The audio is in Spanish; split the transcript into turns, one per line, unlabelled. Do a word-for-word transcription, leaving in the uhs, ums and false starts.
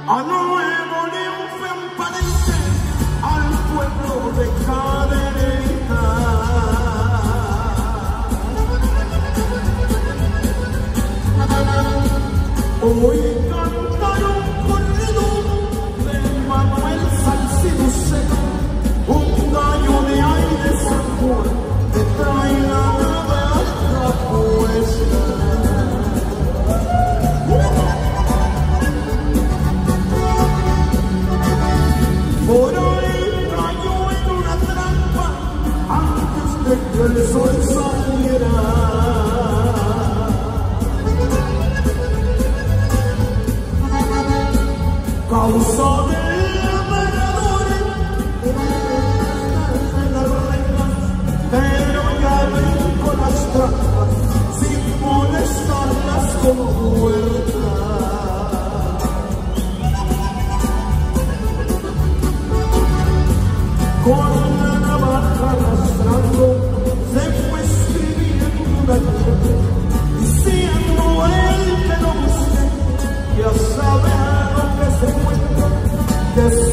A nuevo León fue un pariente al pueblo de Cadereyta. Hoy cantar un corrido de Manuel Salcido Seco, un gallo de aire San Juan que trae la navaja puesta. Por ahí cayó en una trampa antes de que el sol saliera. Causa de amarradores de las reinas, pero ya brinco las trampas sin molestarlas con fuerza. Con la navaja arrastrando se fue escribiendo una letra, diciendo el que lo busque ya sabe a lo que se cuenta, que